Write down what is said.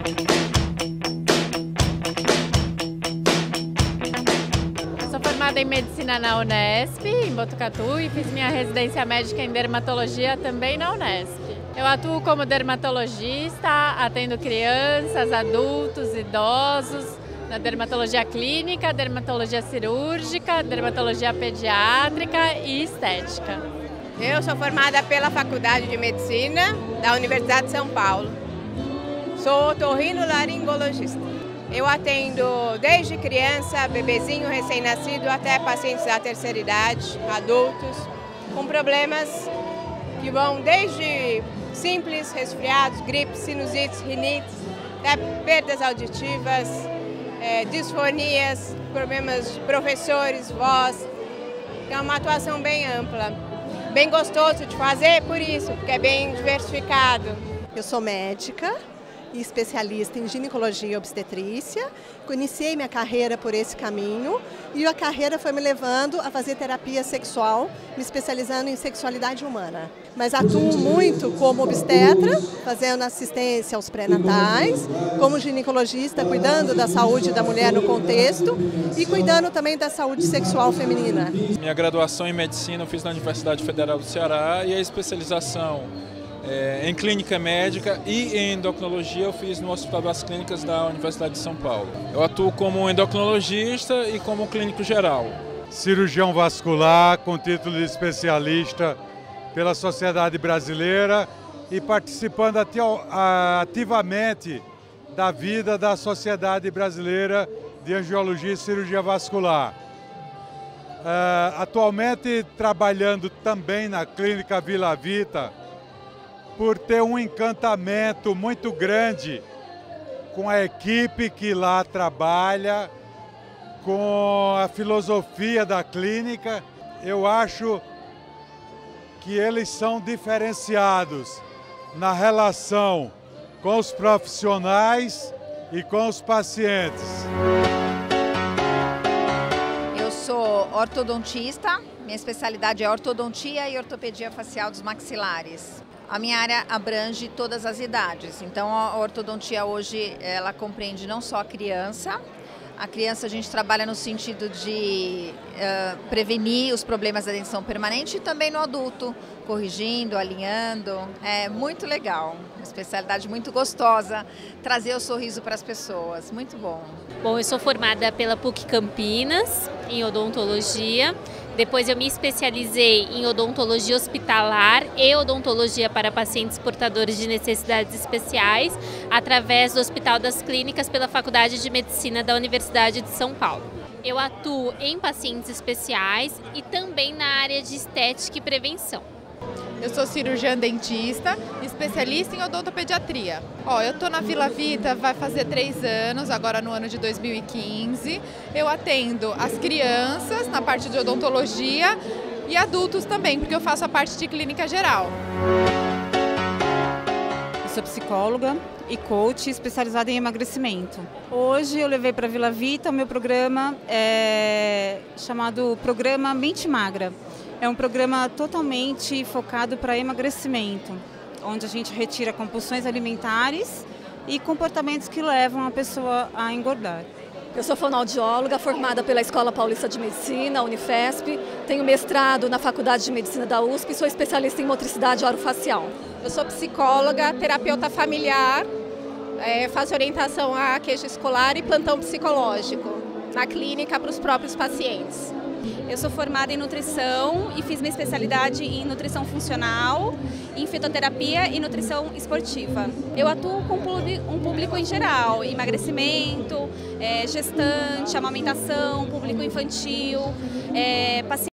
Sou formada em medicina na Unesp, em Botucatu, e fiz minha residência médica em dermatologia também na Unesp. Eu atuo como dermatologista, atendo crianças, adultos, idosos, na dermatologia clínica, dermatologia cirúrgica, dermatologia pediátrica e estética. Eu sou formada pela Faculdade de Medicina da Universidade de São Paulo. Sou otorrinolaringologista. Eu atendo desde criança, bebezinho recém-nascido, até pacientes da terceira idade, adultos, com problemas que vão desde simples resfriados, gripes, sinusites, rinites, até perdas auditivas, disfonias, problemas de professores, voz. É uma atuação bem ampla, bem gostoso de fazer por isso, porque é bem diversificado. Eu sou médica e especialista em ginecologia e obstetrícia. Iniciei minha carreira por esse caminho e a carreira foi me levando a fazer terapia sexual, me especializando em sexualidade humana. Mas atuo muito como obstetra, fazendo assistência aos pré-natais, como ginecologista, cuidando da saúde da mulher no contexto e cuidando também da saúde sexual feminina. Minha graduação em medicina eu fiz na Universidade Federal do Ceará e a especialização em clínica médica e em endocrinologia eu fiz no Hospital das Clínicas da Universidade de São Paulo. Eu atuo como endocrinologista e como clínico geral. Cirurgião vascular com título de especialista pela Sociedade Brasileira e participando ativamente da vida da Sociedade Brasileira de Angiologia e Cirurgia Vascular. Atualmente trabalhando também na Clínica Vila Vita, por ter um encantamento muito grande com a equipe que lá trabalha, com a filosofia da clínica. Eu acho que eles são diferenciados na relação com os profissionais e com os pacientes. Eu sou ortodontista, minha especialidade é ortodontia e ortopedia facial dos maxilares. A minha área abrange todas as idades, então a ortodontia hoje ela compreende não só a criança a gente trabalha no sentido de prevenir os problemas da dentição permanente e também no adulto, corrigindo, alinhando, é muito legal, uma especialidade muito gostosa, trazer o sorriso para as pessoas, muito bom. Bom, eu sou formada pela PUC Campinas em odontologia. Depois eu me especializei em odontologia hospitalar e odontologia para pacientes portadores de necessidades especiais através do Hospital das Clínicas pela Faculdade de Medicina da Universidade de São Paulo. Eu atuo em pacientes especiais e também na área de estética e prevenção. Eu sou cirurgiã dentista, especialista em odontopediatria. Eu estou na Vila Vita, vai fazer 3 anos, agora no ano de 2015. Eu atendo as crianças na parte de odontologia e adultos também, porque eu faço a parte de clínica geral. Eu sou psicóloga e coach especializada em emagrecimento. Hoje eu levei para a Vila Vita o meu programa chamado Programa Mente Magra. É um programa totalmente focado para emagrecimento, onde a gente retira compulsões alimentares e comportamentos que levam a pessoa a engordar. Eu sou fonoaudióloga, formada pela Escola Paulista de Medicina, Unifesp, tenho mestrado na Faculdade de Medicina da USP e sou especialista em motricidade orofacial. Eu sou psicóloga, terapeuta familiar, faço orientação à queixa escolar e plantão psicológico na clínica para os próprios pacientes. Eu sou formada em nutrição e fiz minha especialidade em nutrição funcional, em fitoterapia e nutrição esportiva. Eu atuo com um público em geral, emagrecimento, gestante, amamentação, público infantil, paciente